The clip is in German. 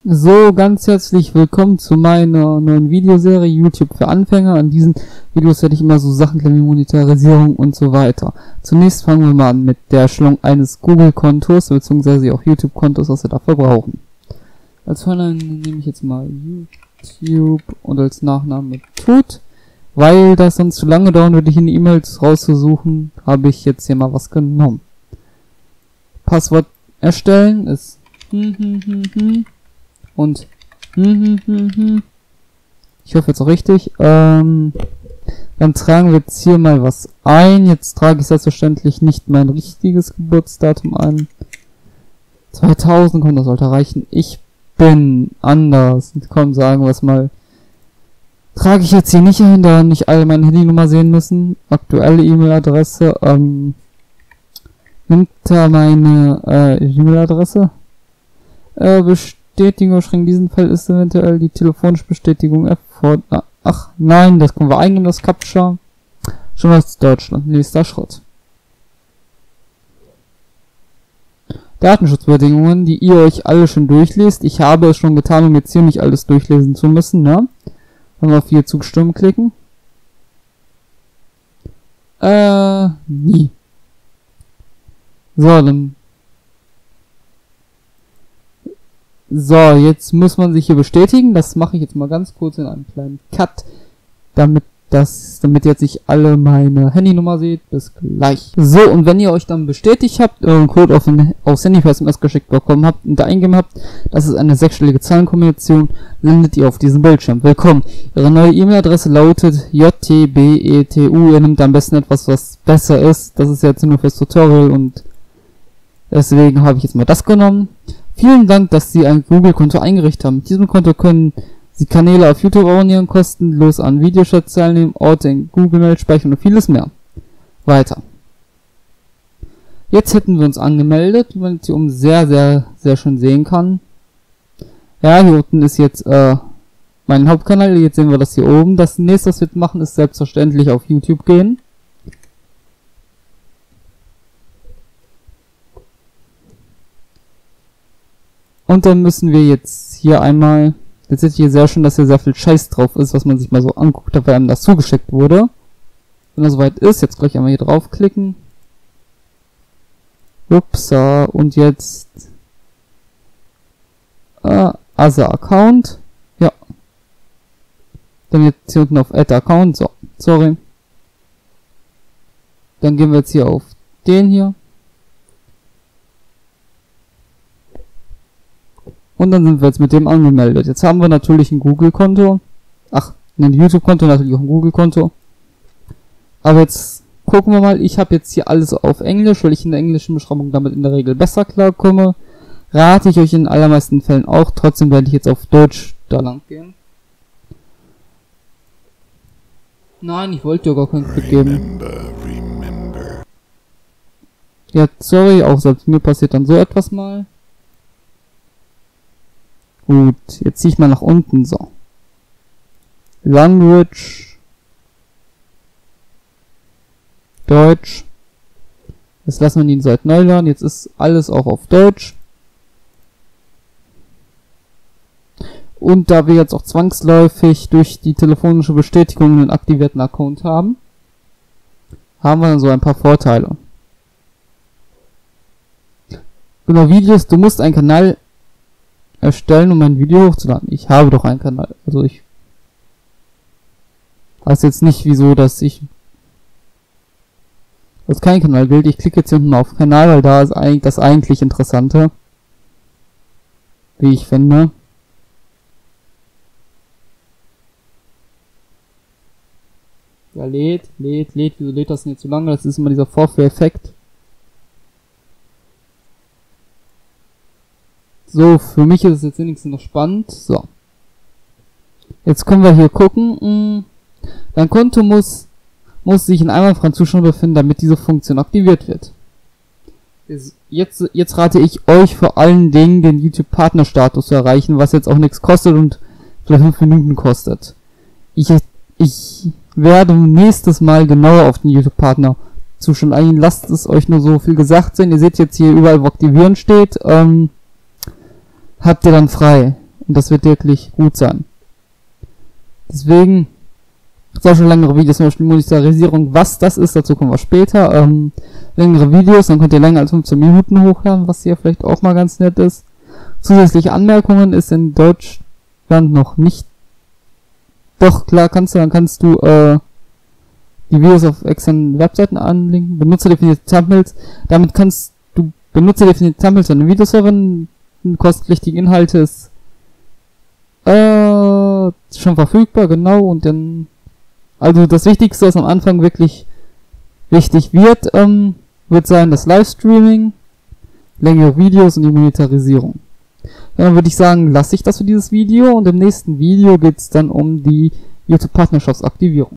So, ganz herzlich willkommen zu meiner neuen Videoserie YouTube für Anfänger. In diesen Videos werde ich immer so Sachen klären wie Monetarisierung und so weiter. Zunächst fangen wir mal an mit der Erstellung eines Google-Kontos bzw. auch YouTube-Kontos, was wir dafür brauchen. Als Vorname nehme ich jetzt mal YouTube und als Nachname Tut. Weil das sonst zu lange dauern würde, ich in die E-Mails rauszusuchen, habe ich jetzt hier mal was genommen. Passwort erstellen ist und ich hoffe jetzt auch richtig. Dann tragen wir jetzt hier mal was ein. Jetzt trage ich selbstverständlich nicht mein richtiges Geburtsdatum ein. 2000, komm, das sollte reichen. Ich bin anders. Komm, sagen wir es mal. Trage ich jetzt hier nicht ein, da nicht alle meine Handynummer sehen müssen. Aktuelle E-Mail-Adresse. Nimmt er meine E-Mail-Adresse? Bestätigung, in diesem Fall ist eventuell die telefonische Bestätigung erforderlich. Ach nein, das können wir eingeben, das Captcha. Schon aus Deutschland. Nächster Schritt. Datenschutzbedingungen, die ihr euch alle schon durchlest. Ich habe es schon getan, um jetzt hier nicht alles durchlesen zu müssen, ne? Dann auf hier zustimmen klicken. Nie. So, dann. So, jetzt muss man sich hier bestätigen. Das mache ich jetzt mal ganz kurz in einem kleinen Cut, damit jetzt nicht alle meine Handynummer seht. Bis gleich. So, und wenn ihr euch dann bestätigt habt, euren Code aufs Handy per SMS geschickt bekommen habt und da eingegeben habt, das ist eine sechsstellige Zahlenkombination, landet ihr auf diesem Bildschirm. Willkommen. Ihre neue E-Mail-Adresse lautet JTBETU. Ihr nehmt am besten etwas, was besser ist. Das ist jetzt nur fürs Tutorial und deswegen habe ich jetzt mal das genommen. Vielen Dank, dass Sie ein Google-Konto eingerichtet haben. Mit diesem Konto können Sie Kanäle auf YouTube abonnieren, kostenlos an Videochats teilnehmen, Orte in Google Mail speichern und vieles mehr. Weiter. Jetzt hätten wir uns angemeldet, wie man jetzt hier oben sehr schön sehen kann. Ja, hier unten ist jetzt mein Hauptkanal. Jetzt sehen wir das hier oben. Das nächste, was wir machen, ist selbstverständlich auf YouTube gehen. Und dann müssen wir jetzt hier einmal, jetzt seht ihr sehr schön, dass hier sehr viel Scheiß drauf ist, was man sich mal so anguckt hat, weil einem das zugeschickt wurde. Wenn er soweit ist, jetzt gleich einmal hier draufklicken. Upsa, und jetzt Other Account. Ja. Dann jetzt hier unten auf Add Account. So, sorry. Dann gehen wir jetzt hier auf den hier. Und dann sind wir jetzt mit dem angemeldet. Jetzt haben wir natürlich ein Google-Konto. Ach, ein YouTube-Konto, natürlich auch ein Google-Konto. Aber jetzt gucken wir mal. Ich habe jetzt hier alles auf Englisch, weil ich in der englischen Beschreibung damit in der Regel besser klarkomme. Rate ich euch in allermeisten Fällen auch. Trotzdem werde ich jetzt auf Deutsch da lang gehen. Nein, ich wollte ja gar keinen Klick geben. Ja, sorry, auch selbst mir passiert dann so etwas mal. Gut, jetzt ziehe ich mal nach unten, so. Language. Deutsch. Jetzt lassen wir die Seite neu laden. Jetzt ist alles auch auf Deutsch. Und da wir jetzt auch zwangsläufig durch die telefonische Bestätigung einen aktivierten Account haben, haben wir dann so ein paar Vorteile. Genau, Videos, du musst einen Kanal erstellen, um ein Video hochzuladen. Ich habe doch einen Kanal. Also ich weiß jetzt nicht, wieso, dass ich das kein Kanal gilt. Ich klicke jetzt hier mal auf Kanal, weil da ist eigentlich das eigentlich Interessante. Wie ich finde. Ja, lädt. Wieso lädt das nicht so lange? Das ist immer dieser Vorführeffekt. So, für mich ist es jetzt wenigstens noch spannend. So. Jetzt können wir hier gucken. Dein Konto muss sich in einwandfreien Zustand befinden, damit diese Funktion aktiviert wird. Jetzt rate ich euch vor allen Dingen, den YouTube-Partnerstatus zu erreichen, was jetzt auch nichts kostet und vielleicht 5 Minuten kostet. Ich werde nächstes Mal genauer auf den YouTube-Partner-Zustand eingehen. Lasst es euch nur so viel gesagt sein. Ihr seht jetzt hier überall, wo aktivieren steht. Habt ihr dann frei. Und das wird wirklich gut sein. Deswegen, solche längere Videos, zum Beispiel Monetarisierung, was das ist, dazu kommen wir später. Längere Videos, dann könnt ihr länger als 15 Minuten hochladen, was hier vielleicht auch mal ganz nett ist. Zusätzliche Anmerkungen ist in Deutschland noch nicht. Doch, klar, dann kannst du die Videos auf externen Webseiten anlinken. Benutzerdefinierte Thumbnails. Damit kannst du benutzerdefinierte Thumbnails an den Videoservern, kostenpflichtige Inhalte ist schon verfügbar, genau. Und dann, also das Wichtigste, was am Anfang wirklich wichtig wird, wird sein das Livestreaming, längere Videos und die Monetarisierung. Ja, dann würde ich sagen, lasse ich das für dieses Video und im nächsten Video geht es dann um die YouTube-Partnerschaftsaktivierung.